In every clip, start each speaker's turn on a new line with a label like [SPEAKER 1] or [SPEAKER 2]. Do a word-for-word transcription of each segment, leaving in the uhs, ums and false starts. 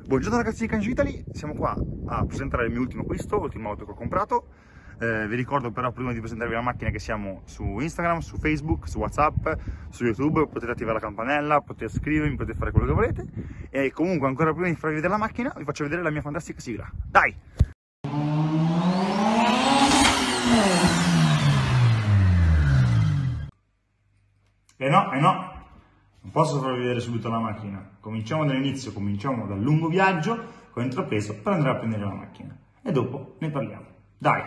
[SPEAKER 1] Buongiorno ragazzi di Kanji Italy, siamo qua a presentare il mio ultimo acquisto, l'ultima auto che ho comprato. Eh, vi ricordo però prima di presentarvi la macchina che siamo su Instagram, su Facebook, su WhatsApp, su YouTube, potete attivare la campanella, potete scrivermi, potete fare quello che volete. E comunque ancora prima di farvi vedere la macchina vi faccio vedere la mia fantastica sigla. Dai! Eh no, eh no! Non posso farvi vedere subito la macchina. Cominciamo dall'inizio, cominciamo dal lungo viaggio che ho intrapreso per andare a prendere la macchina. E dopo ne parliamo. Dai!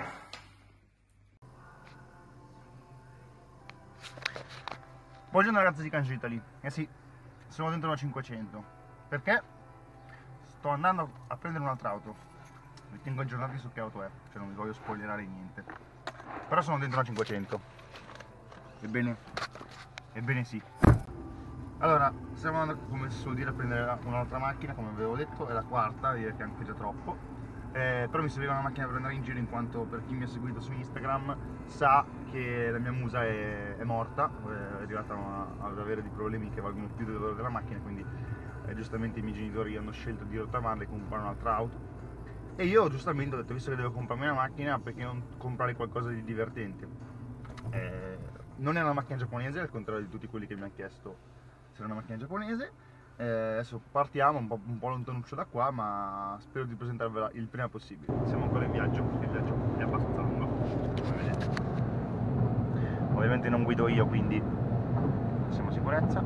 [SPEAKER 1] Buongiorno ragazzi di Kanji Italy. Eh sì, sono dentro la cinquecento. Perché? Sto andando a prendere un'altra auto. Vi tengo aggiornati su che auto è, cioè non vi voglio spoilerare niente. Però sono dentro la cinquecento. Ebbene, ebbene sì. Allora, stiamo andando, come si suol dire, a prendere un'altra macchina, come avevo detto, è la quarta, direi che è anche già troppo. Eh, però mi serviva una macchina per andare in giro in quanto, per chi mi ha seguito su Instagram, sa che la mia musa è, è morta, è arrivata a, ad avere dei problemi che valgono più del valore della macchina, quindi eh, giustamente i miei genitori hanno scelto di rottamarla e comprare un'altra auto. E io giustamente ho detto, visto che devo comprarmi una macchina, perché non comprare qualcosa di divertente? Eh, non è una macchina giapponese, al contrario di tutti quelli che mi hanno chiesto se era una macchina giapponese. Eh, adesso partiamo un po', un po' lontanuccio da qua, ma spero di presentarvela il prima possibile. Siamo ancora in viaggio, perché il viaggio è abbastanza lungo, come vedete. Ovviamente non guido io, quindi siamo a sicurezza.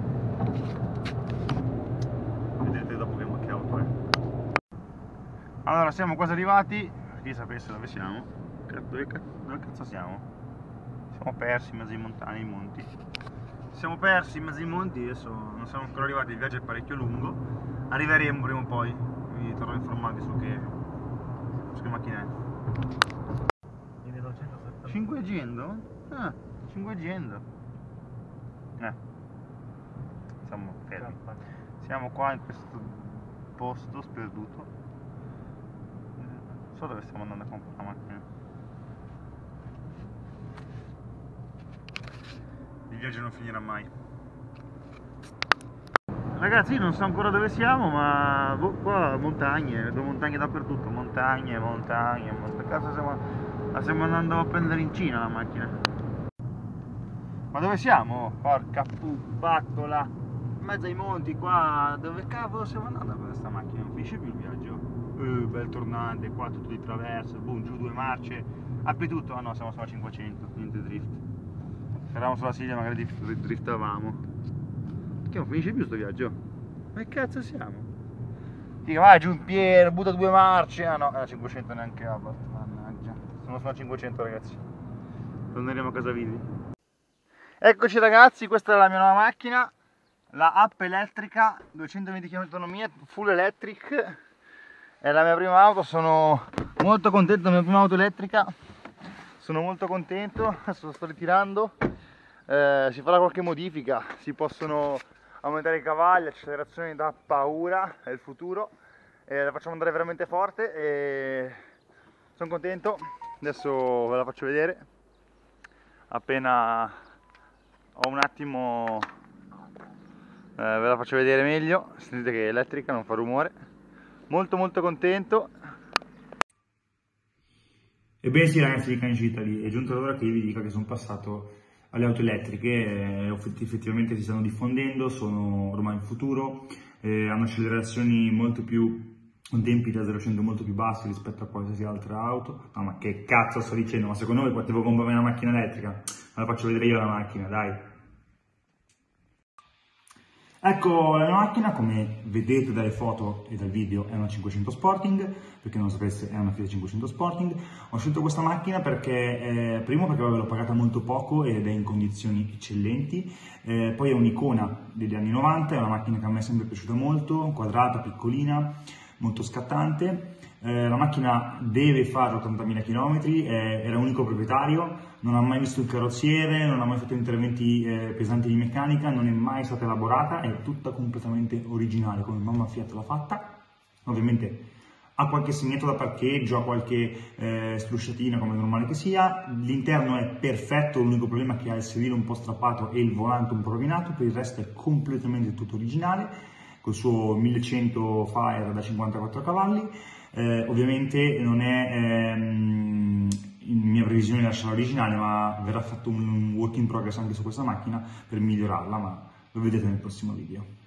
[SPEAKER 1] Vedrete dopo che, che auto è. Allora, siamo quasi arrivati. Chi sapesse dove siamo? Dove, dove cazzo siamo? Siamo persi in mezzo ai montani, ai monti. Siamo persi in mezzo ai monti, adesso non siamo ancora arrivati, il viaggio è parecchio lungo. Arriveremo prima o poi, vi torno informati su che, su che macchina è. cinquecento? Ah, cinquecento. Eh, siamo fermi. Siamo qua in questo posto sperduto. Non so dove stiamo andando a comprare la macchina. Il viaggio non finirà mai. Ragazzi, io non so ancora dove siamo, ma boh, qua montagne, vedo montagne dappertutto, montagne, montagne, montagne. Cazzo stiamo, la stiamo andando a prendere in Cina la macchina. Ma dove siamo? Porca pupattola! In mezzo ai monti qua, dove cavolo stiamo andando con questa macchina? Non finisce più il viaggio. Uh, bel tornante, qua tutto di traverso, boom, giù due marce, apri tutto. Ah no, siamo sulla cinquecento, niente drift. Se eravamo sulla Sicilia magari driftavamo. Che non finisce più sto viaggio? Ma che cazzo siamo? Dica vai giù in pieno, butta due marce. Ah no, è la cinquecento neanche a mannaggia. Sono sulla cinquecento ragazzi. Torneremo a casa vivi. Eccoci ragazzi, questa è la mia nuova macchina. La App elettrica, duecentoventi chilometri di autonomia, full electric. È la mia prima auto, sono molto contento della mia prima auto elettrica. Sono molto contento, adesso lo sto ritirando. Eh, si farà qualche modifica, si possono aumentare i cavalli, accelerazione da paura, è il futuro, eh, la facciamo andare veramente forte e sono contento. Adesso ve la faccio vedere appena ho un attimo, eh, ve la faccio vedere meglio. Sentite che è elettrica, non fa rumore, molto molto contento. Ebbene sì ragazzi di Kanji Italy, è giunta l'ora che io vi dica che sono passato alle auto elettriche, eh, effettivamente si stanno diffondendo, sono ormai il futuro, eh, hanno accelerazioni molto più, con tempi da zero a cento molto più bassi rispetto a qualsiasi altra auto. No ma che cazzo sto dicendo, ma secondo voi potevo comprarmi una macchina elettrica? Me la faccio vedere io la macchina, dai! Ecco la mia macchina, come vedete dalle foto e dal video è una cinquecento Sporting, perché non lo sapesse è una Fiat cinquecento Sporting. Ho scelto questa macchina perché, eh, primo perché l'ho pagata molto poco ed è in condizioni eccellenti, eh, poi è un'icona degli anni novanta, è una macchina che a me è sempre piaciuta molto, quadrata, piccolina, molto scattante. Eh, la macchina deve fare ottantamila chilometri, eh, era unico proprietario, non ha mai visto il carrozziere, non ha mai fatto interventi eh, pesanti di meccanica, non è mai stata elaborata, è tutta completamente originale come mamma Fiat l'ha fatta. Ovviamente ha qualche segnetto da parcheggio, ha qualche eh, strusciatina come è normale che sia, l'interno è perfetto, l'unico problema è che ha il sedile un po' strappato e il volante un po' rovinato, per il resto è completamente tutto originale.
[SPEAKER 2] col suo millecento Fire da cinquantaquattro cavalli. Eh, ovviamente non è ehm, in mia previsione lasciare l'originale, ma verrà fatto un work in progress anche su questa macchina per migliorarla, ma lo vedete nel prossimo video.